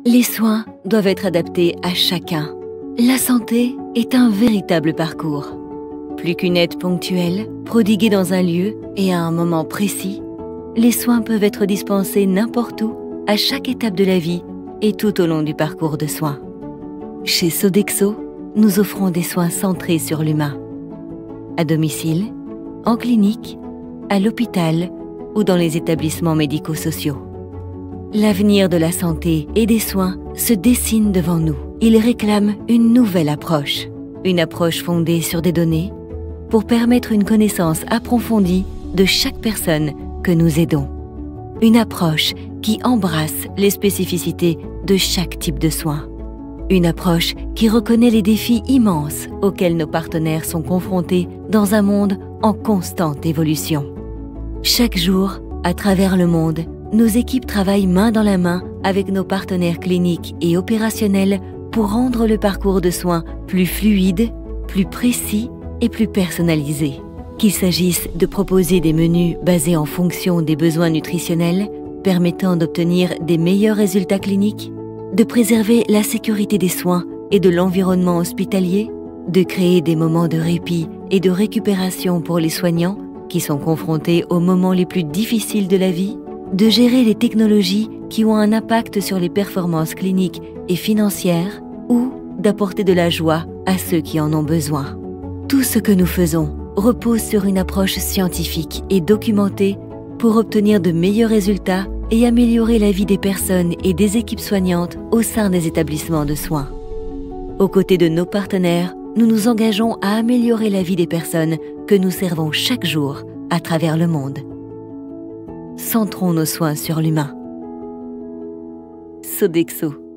Les soins doivent être adaptés à chacun. La santé est un véritable parcours. Plus qu'une aide ponctuelle, prodiguée dans un lieu et à un moment précis, les soins peuvent être dispensés n'importe où, à chaque étape de la vie et tout au long du parcours de soins. Chez Sodexo, nous offrons des soins centrés sur l'humain. À domicile, en clinique, à l'hôpital ou dans les établissements médico-sociaux. L'avenir de la santé et des soins se dessine devant nous. Il réclame une nouvelle approche. Une approche fondée sur des données pour permettre une connaissance approfondie de chaque personne que nous aidons. Une approche qui embrasse les spécificités de chaque type de soins. Une approche qui reconnaît les défis immenses auxquels nos partenaires sont confrontés dans un monde en constante évolution. Chaque jour, à travers le monde, nos équipes travaillent main dans la main avec nos partenaires cliniques et opérationnels pour rendre le parcours de soins plus fluide, plus précis et plus personnalisé. Qu'il s'agisse de proposer des menus basés en fonction des besoins nutritionnels, permettant d'obtenir des meilleurs résultats cliniques, de préserver la sécurité des soins et de l'environnement hospitalier, de créer des moments de répit et de récupération pour les soignants qui sont confrontés aux moments les plus difficiles de la vie, de gérer les technologies qui ont un impact sur les performances cliniques et financières ou d'apporter de la joie à ceux qui en ont besoin. Tout ce que nous faisons repose sur une approche scientifique et documentée pour obtenir de meilleurs résultats et améliorer la vie des personnes et des équipes soignantes au sein des établissements de soins. Aux côtés de nos partenaires, nous nous engageons à améliorer la vie des personnes que nous servons chaque jour à travers le monde. Centrons nos soins sur l'humain. Sodexo.